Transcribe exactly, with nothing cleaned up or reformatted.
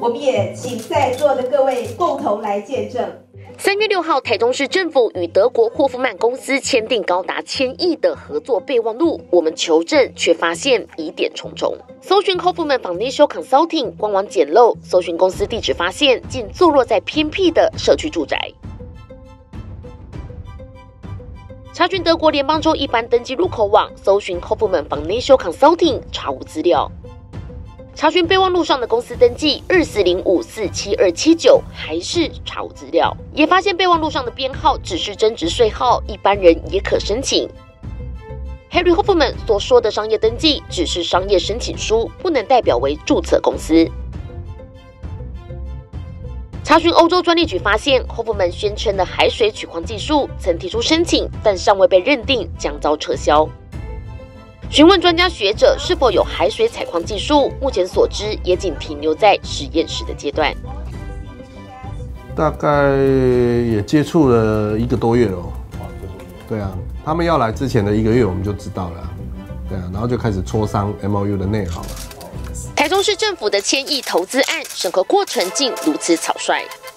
我们也请在座的各位共同来见证。 三月六号，台中市政府与德国霍夫曼公司签订高达千亿的合作备忘录，我们求证却发现疑点重重。搜寻 Hoffman Financial Consulting 官网简陋，搜寻公司地址发现竟坐落在偏僻的社区住宅。查询德国联邦州一般登记入口网，搜寻 Hoffman Financial Consulting 查无资料。查询备忘录上的公司登记二四零五四七二七九，还是查无资料，也发现备忘录上的编号只是增值税号，一般人也可申请。Harry Hoffman 所说的商业登记只是商业申请书，不能代表为注册公司。查询欧洲专利局发现 ，Hoffman 宣称的海水取矿技术曾提出申请，但尚未被认定，将遭撤销。询问专家学者是否有海水采矿技术，目前所知也仅停留在实验室的阶段。 大概也接触了一个多月了。对啊，他们要来之前的一个月我们就知道了。对啊，然后就开始磋商 M O U 的内容。 台中市政府的千亿投资案审核过程竟如此草率。